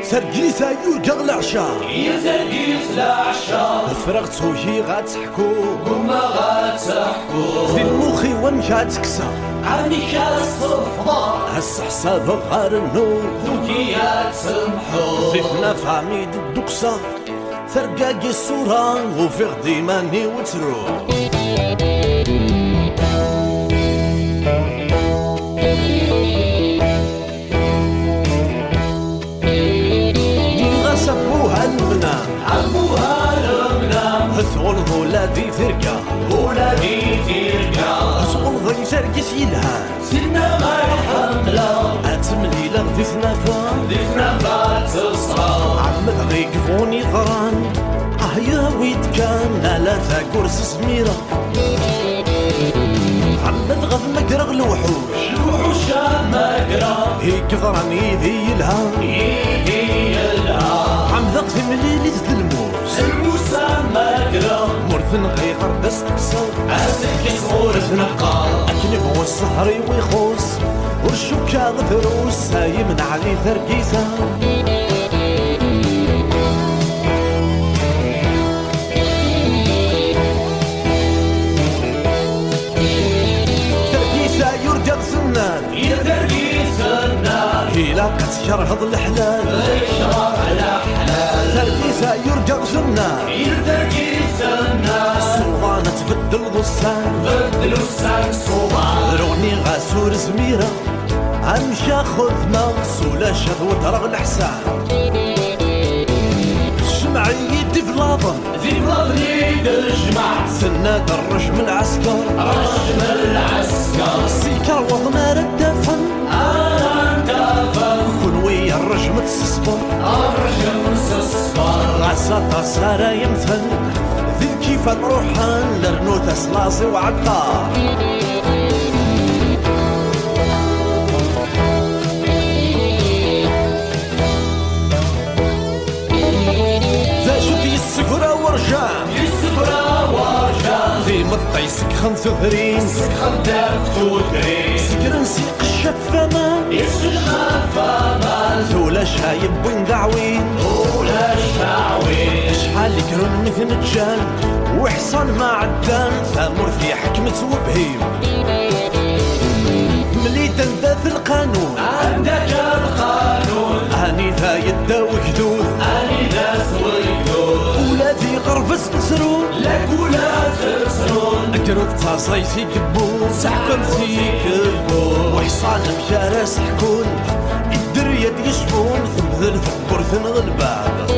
سرقيسا يرقى العشاء يا سرقيس العشاء فرغتو هي غاتحكو وما غاتحكو في المخي ومشا تكسى عني كاس الفضاء هس حسابها غار النور وكيا تسمحو ضيفنا فامي الدقسة فرقاقي الصورة وفي غدي ماني وتروح سبوها المنام عموها المنام ثغلظ ولادي ثرقة ولادي تيرقا ثغلظ يشاركش يلهان سيدنا ما يحملا أتملي لغديثنا فان ضيفنا فات الصرا عمد غيقفوني ضران يا ويد كان لا ثاقرس سميرة عمد غض مقرغ الوحوش الوحوش مقرا هيك ضراني ذي الهام يدي الها عم ذق في مليلي الموس الموسى مقرا مرثن غيقر دست قصر أسك صغور نقا أكلف والسهري ويخوص والشوكة غثروس سايمن علي ثرقيسة ثرقيسة يرقى سنان يا ترقيس النار هيلاقة شرهض الحلال اشرب على حلال ثرقيسة يرقى سنان يا ترقيس النار سلطانة تبدل ضسان بدلوا الساق صوبان رغني غاسور زميرة امشي اخذ مغسولة شهوة رغ الحسان الشمع يدي في لاظن في بلادي تجمع سنة الرجم العسكر رجم العسكر سيكر وضمار الدفن أنا اندفن كن ويا الرجم تسصبر الرجم سصفر غاسة صار يمثل ذي كيف نروحان لرنوت سلاسي وعطار السكرة ورجام يسبرا ورجام ذي مطي سكخن ثغرين سكخن دافتو درين سكر نسيق الشفامة يسلخن فامان ذولا شايب وين دعوين ولا شعوين شحال كرون مثل الجان وحصان ما عدان ثامر في حكمة وبهيم ملي تندى في القانون عندك القانون هاني ذا يدا وكدود أني داس ويدود ولادي غرفس نسرون لك ولا تسرون أكرد تصيتي كبون سحكمتي كبون وحصان مشارة سحكون الدرية يشبون ثم ذل ثبور ثن الباب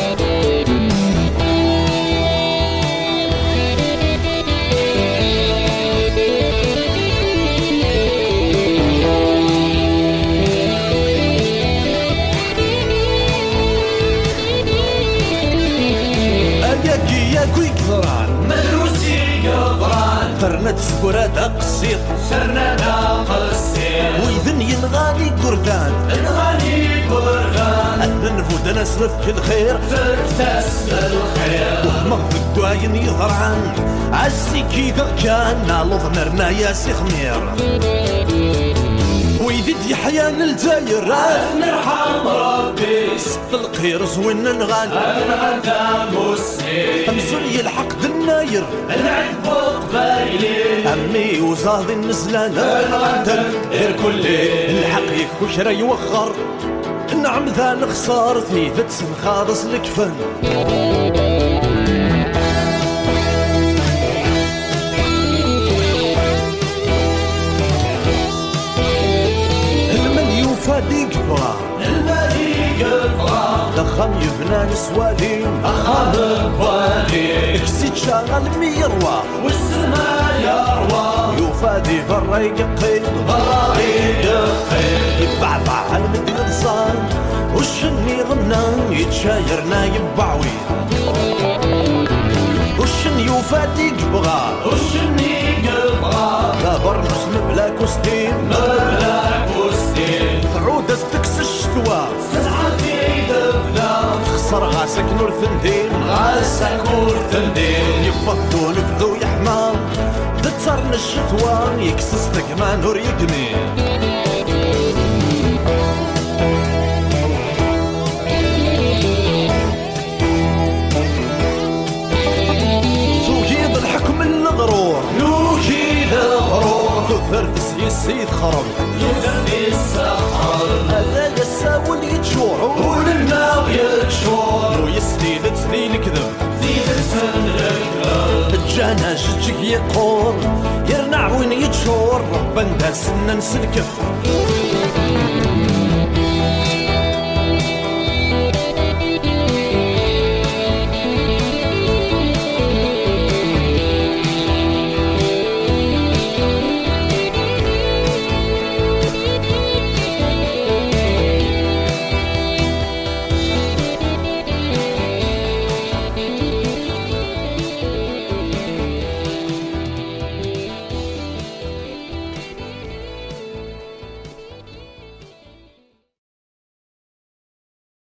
ياكو يكثران مدروسي قبران فرنت سكرات أقسيط سرنا ناقل السير ويذن ينغاني قردان الغني برغان أذن فودنا سلف كل خير فرتس بالخير ومغ الدواين يهرعان عالسيكي ذا كان نالوض مرنا يا سخمير ويذد يحيان الجاير نرحم ربي سط القير زوين نغان الغدا مسلم أمسري الحق الناير العذب قبايلي أمي وزاضي النزلان الغدا كلي الحق يكوشرا يوخر نعم ذا نخسار في ذات سنخاضص الكفن فادي قبرا المالي قبرا دخم يبنى نسوالي أخام بوالي اكسيد شغل ميروى والسما يروى يفادي برا يقيل برا يقيل يبعبع المدير صار وشني غنان يتشاير نايب بعوي وشن يفادي قبرا وشني قبرا لا برنس مبلا كوستين مبلا كوستين تعود استكس الشتوى سسعة في دبدا تخسر غاسك نور ثندين غاسك نور ثندين يبطون بذو يحمام تتصرن الشتوى يكسستك ما نور يقني يتشور وللناغ يتشور ويستيد تسنين كذب زيد السن الكذب الجانا جتك يقور يرنع وين يتشور ربا ندار سنة نسلكف